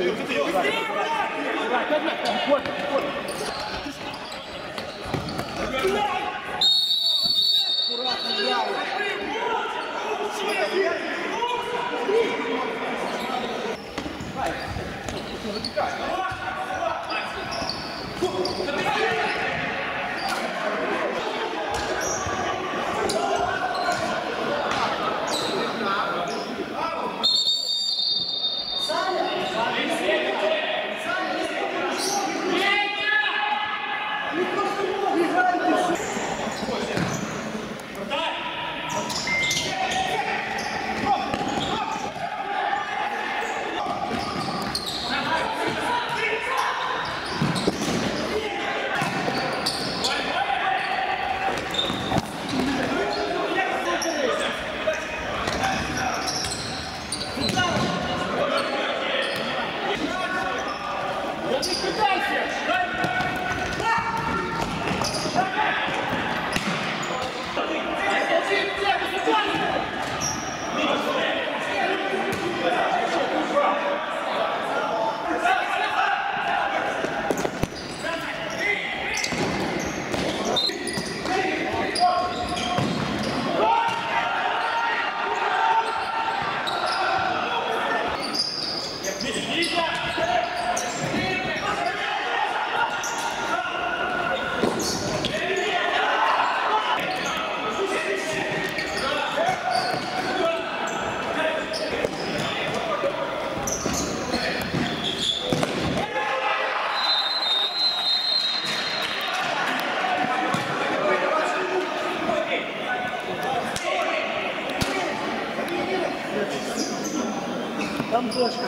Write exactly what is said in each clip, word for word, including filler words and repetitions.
Там дошка.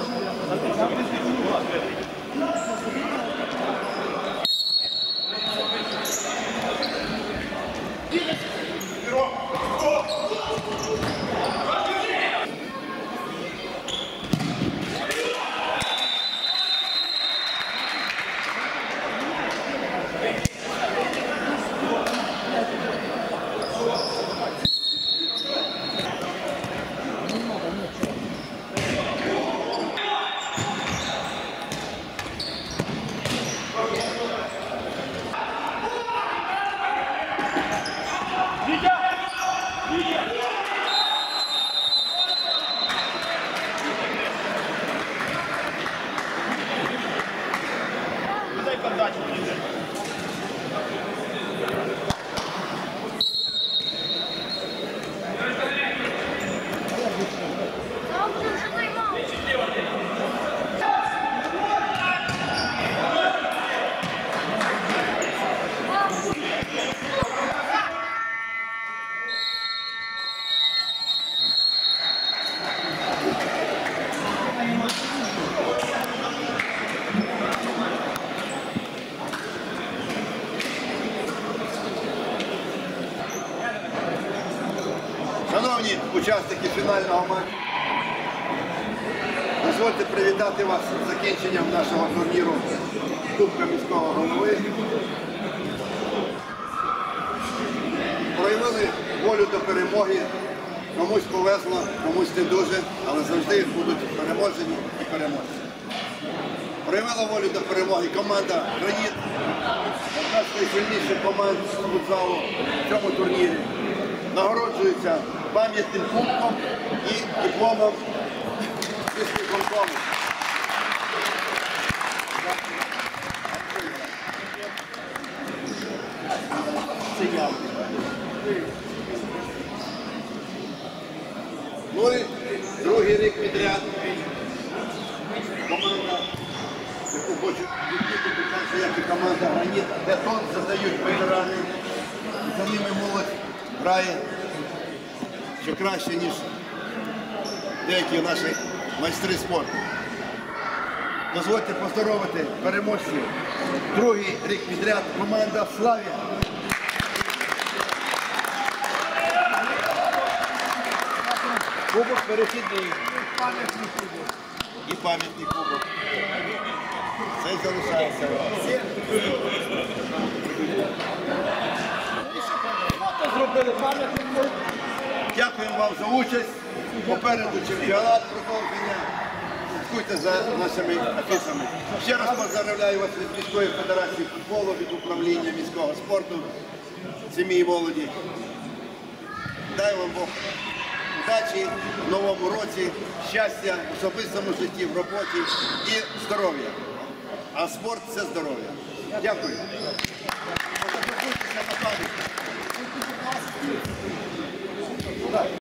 Шановні учасники фінального матчу, дозвольте привітати вас з закінченням нашого турніру Кубка міського голови. Проявили волю до перемоги, комусь повезло, комусь не дуже, але завжди будуть переможені і переможці. Проявила волю до перемоги команда «Граніт», одна з найсильніших команд футзалу в цьому турнірі. Нагороджується пам'ятним кубком і дипломом виспілкомкому. Це я. Ну і другий рік підряд команда, яку хочу відмітити, так як і команда «Граніт», де тон задають ветерани, за ними молодь грає ще краще, ніж деякі наші майстри спорту. Дозвольте поздоровити переможців. Другий рік підряд команда «Славія». Кубок перехідний. І пам'ятний кубок. Це залишається. Зробили пам'ятник. Дякуємо вам за участь. Попереду чемпіонат продовження. слідкуйте за нашими афішами. Ще раз поздравляю вас від міської федерації футболу, від управління міського спорту, сім'ї і молоді. Дай вам Бог удачі в новому році, щастя в особистому житті, в роботі і здоров'я. А спорт – це здоров'я. Дякую. Фотографуйтеся на пам'ять.